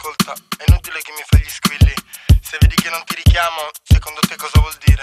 ascolta, è inutile che mi fai gli squilli. Se vedi che non ti richiamo, secondo te cosa vuol dire?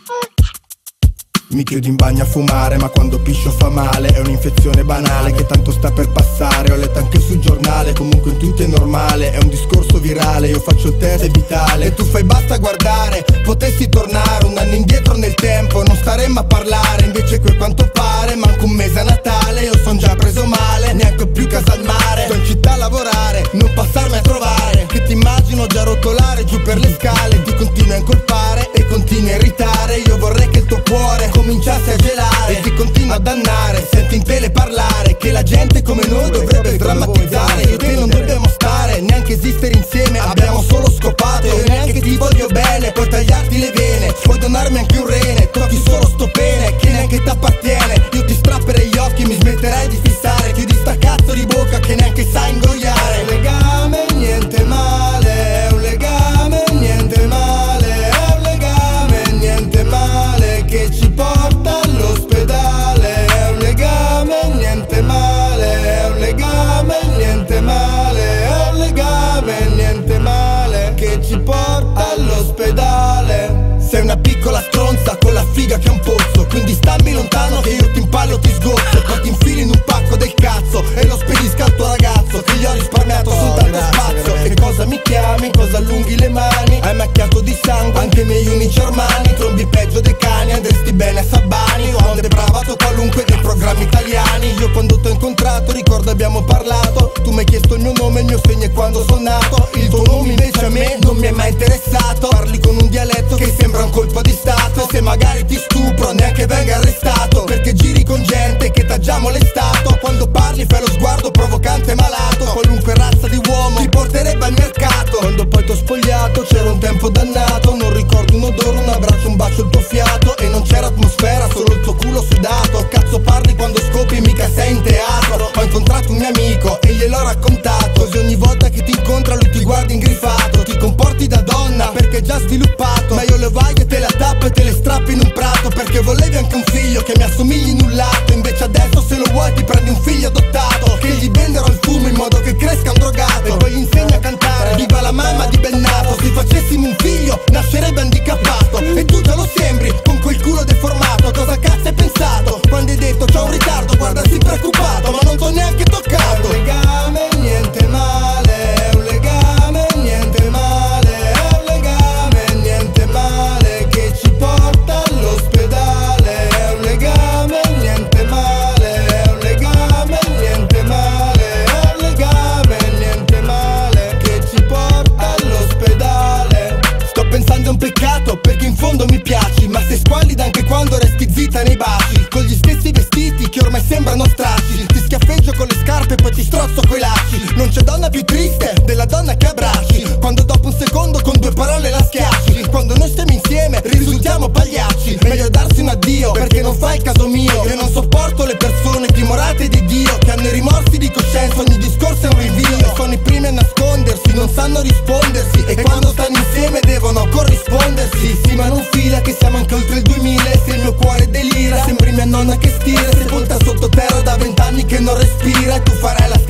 Mi chiudo in bagno a fumare, ma quando piscio fa male. È un'infezione banale che tanto sta per passare. Ho letto anche sul giornale, comunque in tutto è normale. È un discorso virale, io faccio il test, è vitale. E tu fai basta guardare, potessi tornare un anno indietro nel tempo, non staremmo a parlare. Invece qui quanto pare, manco un mese a Natale. Io son già preso male, neanche più casa al mare. Sto in città a lavorare, non passarmi a trovare. Che ti immagino già rotolare giù per le scale. Ti continui a incolpare e continui a irritare. Io vorrei che il tuo cuore cominciasse a gelare e ti continua a dannare. Senti in tele parlare che la gente come noi dovrebbe sdrammatizzare. Io e te non dobbiamo stare, neanche esistere insieme. Abbiamo solo scopato, io neanche ti voglio bene. Puoi tagliarti le vene, puoi donarmi anche un rene. Tocchi solo sto pene che neanche t'appartiene. Io ti strapperei gli occhi, mi smetterei di fissare. Chiudi sta cazzo di bocca che neanche sai ingoiare. È un legame, niente male. È un legame, niente male. È un legame, niente male che ci porta all'ospedale. È un legame, niente male. È un legame, niente male. È un legame, niente male che ci porta all'ospedale. Sei una piccola stronza con la figa che è un pozzo, quindi stammi lontano che io ti impallo, ti sgozzo. Poi ti infili in un pacco del cazzo e lo spedisca al tuo ragazzo che gli ho risparmiato soltanto spazio. E cosa mi chiami, cosa allunghi le mani? Hai macchiato di sangue anche i miei unici armani. Trombi peggio dei cani, andresti bene a Sabbani. Ho depravato qualunque dei programmi italiani. Io quando t'ho incontrato ricordo abbiamo parlato. Tu mi hai chiesto il mio nome, il mio segno e quando sono nato. Il tuo nome invece a me non mi è mai interessato. Parli con un dialetto che sembra un colpo di stato. E se magari ti stupro neanche venga arrestato, perché giri con gente che t'ha già molestato. Quando parli fai lo sguardo provocante e malato. Qualunque razza di uomo ti porterebbe al mercato. Quando poi t'ho spogliato c'era un tempo dannato. Non ricordo un odore, un abbraccio, un bacio, il tuo fiato. E non c'era atmosfera, solo il tuo culo sudato. Cazzo parli quando scopi, mica sei in teatro. Ho incontrato un mio amico e gliel'ho raccontato. Così ogni volta che ti incontra lui ti guardi ingrifato. Ti comporti da donna perché è già sviluppato, ma io le vai e te la tappo e te le strappi in un prato. Perché volevi anche un figlio che mi assomigli in un lato. Invece adesso se lo vuoi ti prendi un figlio adottato, che gli venderò il fumo in modo che cresca un drogato. E poi gli insegno a cantare viva la mamma di Bennato. Se facessimo un figlio nascerebbe handicappato. E tu già lo sembri con quel culo deformato. Cosa cazzo hai pensato quando hai detto c'ho un ritardo? Guarda sei preoccupato ma non t'ho neanche toccato. È un legame, niente male. È un legame, niente male. È un legame, niente male che ci porta all'ospedale. È un legame, niente male. È un legame, niente male. È un legame, niente male che ci porta all'ospedale. Sto pensando a un peccato perché in fondo mi piaci, ma sei squallida anche quando resti zitta nei baci. Con gli stessi vestiti che ormai sembrano stracci. Ti schiaffeggio con le scarpe e poi ti strozzo coi lacci. Non c'è donna più triste della donna che abbracci, quando dopo un secondo con due parole la schiacci. Quando noi stiamo insieme risultiamo pagliacci. Meglio darsi un addio perché non fai il caso mio. Io non sopporto le persone timorate di Dio, che hanno i rimorsi di coscienza, ogni discorso è un rinvio. E sono i primi a nascondersi, non sanno rispondersi. E quando stanno insieme devono corrispondersi. Sì ma non fila che siamo anche oltre il 2000. E se il mio cuore delira sembri mia nonna che stira, sepolta sottoterra da 20 anni che non respira. E tu farai la